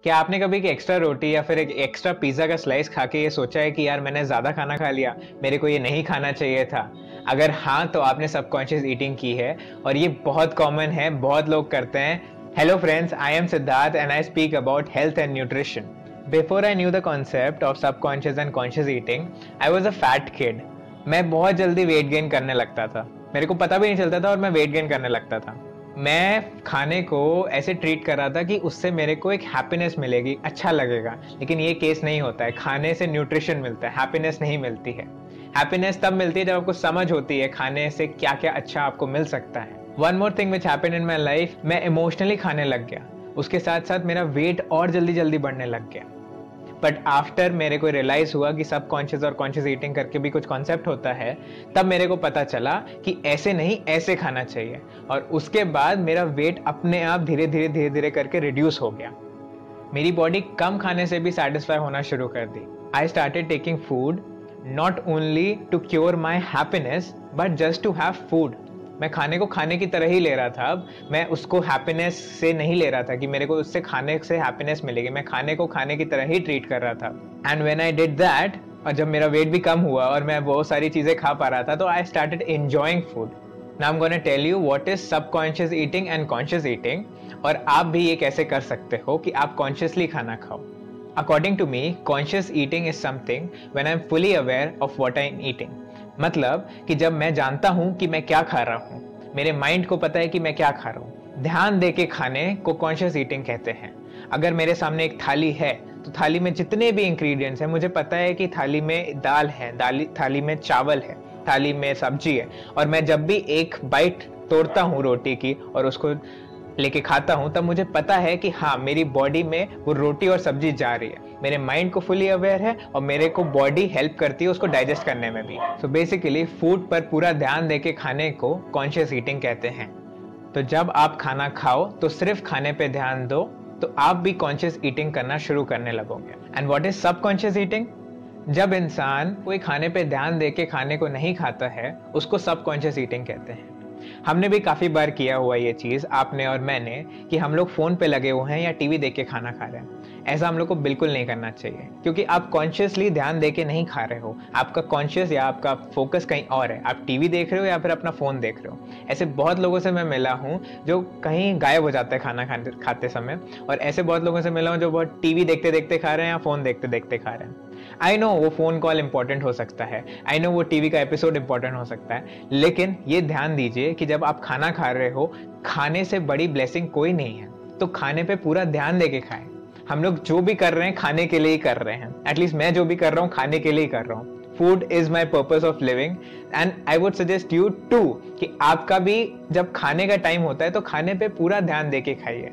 क्या आपने कभी एक एक्स्ट्रा रोटी या फिर एक एक्स्ट्रा पिज़्ज़ा का स्लाइस खा के ये सोचा है कि यार मैंने ज़्यादा खाना खा लिया, मेरे को ये नहीं खाना चाहिए था? अगर हाँ, तो आपने सबकॉन्शियस ईटिंग की है और ये बहुत कॉमन है, बहुत लोग करते हैं। Hello friends, I am Siddharth and I speak about health and nutrition. Before I knew the concept of subconscious and conscious eating, I was a fat kid. मैं बहुत जल्दी वेट गेन करने लगता था, मेरे को पता भी नहीं चलता था और मैं वेट गेन करने लगता था। मैं खाने को ऐसे ट्रीट कर रहा था कि उससे मेरे को एक हैप्पीनेस मिलेगी, अच्छा लगेगा, लेकिन ये केस नहीं होता है। खाने से न्यूट्रिशन मिलता है, हैप्पीनेस नहीं मिलती है। हैप्पीनेस तब मिलती है जब आपको समझ होती है खाने से क्या क्या अच्छा आपको मिल सकता है। One more thing which happened in my life, मैं इमोशनली खाने लग गया, उसके साथ साथ मेरा वेट और जल्दी जल्दी बढ़ने लग गया। बट आफ्टर मेरे को रियलाइज हुआ कि सब कॉन्शियस और कॉन्शियस ईटिंग करके भी कुछ कॉन्सेप्ट होता है, तब मेरे को पता चला कि ऐसे नहीं, ऐसे खाना चाहिए। और उसके बाद मेरा वेट अपने आप धीरे धीरे करके रिड्यूस हो गया। मेरी बॉडी कम खाने से भी सेटिस्फाई होना शुरू कर दी। I started taking food not only to cure my happiness but just to have food. मैं खाने को खाने की तरह ही ले रहा था। अब मैं उसको हैप्पीनेस से नहीं ले रहा था कि मेरे को उससे खाने से हैप्पीनेस मिलेगी। मैं खाने को खाने की तरह ही ट्रीट कर रहा था। And when I did that, और जब मेरा वेट भी कम हुआ और मैं बहुत सारी चीज़ें खा पा रहा था, तो I started enjoying food. Now I am gonna tell you what is subconscious eating and conscious eating, और आप भी ये कैसे कर सकते हो कि आप कॉन्शियसली खाना खाओ। According to me, conscious eating is something when I am fully aware of what I am eating. मतलब कि जब मैं जानता हूं कि मैं क्या खा रहा हूं, मेरे माइंड को पता है कि मैं क्या खा रहा हूं। ध्यान दे के खाने को कॉन्शियस ईटिंग कहते हैं। अगर मेरे सामने एक थाली है, तो थाली में जितने भी इंग्रेडिएंट्स हैं, मुझे पता है कि थाली में दाल है, थाली में चावल है, थाली में सब्जी है, और मैं जब भी एक बाइट तोड़ता हूँ रोटी की और उसको लेके खाता हूं, तब मुझे पता है कि हाँ, मेरी बॉडी में वो रोटी और सब्जी जा रही है। मेरे माइंड को फुली अवेयर है और मेरे को बॉडी हेल्प करती है उसको डाइजेस्ट करने में भी। सो बेसिकली फूड पर पूरा ध्यान देके खाने को कॉन्शियस ईटिंग कहते हैं। तो जब आप खाना खाओ तो सिर्फ खाने पे ध्यान दो, तो आप भी कॉन्शियस ईटिंग करना शुरू करने लगोगे। And what is subconscious eating? जब इंसान कोई खाने पे ध्यान देके खाने को नहीं खाता है, उसको सबकॉन्शियस ईटिंग कहते हैं। हमने भी काफ़ी बार किया हुआ ये चीज़, आपने और मैंने, कि हम लोग फ़ोन पे लगे हुए हैं या टीवी देख के खाना खा रहे हैं। ऐसा हम लोग को बिल्कुल नहीं करना चाहिए, क्योंकि आप कॉन्शियसली ध्यान दे के नहीं खा रहे हो। आपका कॉन्शियस या आपका फोकस कहीं और है। आप टीवी देख रहे हो या फिर अपना फ़ोन देख रहे हो। ऐसे बहुत लोगों से मैं मिला हूँ जो कहीं गायब हो जाता है खाना खाते समय, और ऐसे बहुत लोगों से मिला हूँ जो बहुत टीवी देखते देखते खा रहे हैं या फ़ोन देखते देखते खा रहे हैं। आई नो वो फ़ोन कॉल इंपॉर्टेंट हो सकता है, आई नो वो टीवी का एपिसोड इंपॉर्टेंट हो सकता है, लेकिन ये ध्यान दीजिए कि जब आप खाना खा रहे हो, खाने से बड़ी ब्लेसिंग कोई नहीं है। तो खाने पे पूरा ध्यान देके खाएं। हम लोग जो भी कर रहे हैं खाने के लिए ही कर रहे हैं। एटलीस्ट मैं जो भी कर रहा हूँ खाने के लिए ही कर रहा हूँ। Food is my purpose of living and I would suggest you too कि आपका भी जब खाने का टाइम होता है तो खाने पे पूरा ध्यान देके खाइए।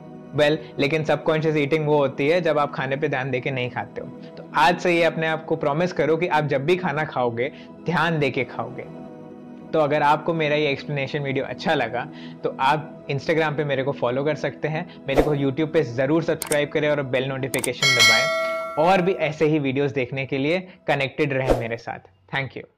लेकिन सबकॉन्शियस ईटिंग वो होती है जब आप खाने पे ध्यान देके नहीं खाते हो। तो आज से ये अपने आप को प्रॉमिस करो कि आप जब भी खाना खाओगे ध्यान देके खाओगे। तो अगर आपको मेरा ये एक्सप्लेनेशन वीडियो अच्छा लगा, तो आप इंस्टाग्राम पे मेरे को फॉलो कर सकते हैं, मेरे को यूट्यूब पे ज़रूर सब्सक्राइब करें और बेल नोटिफिकेशन दबाएं। और भी ऐसे ही वीडियोस देखने के लिए कनेक्टेड रहें मेरे साथ। Thank you.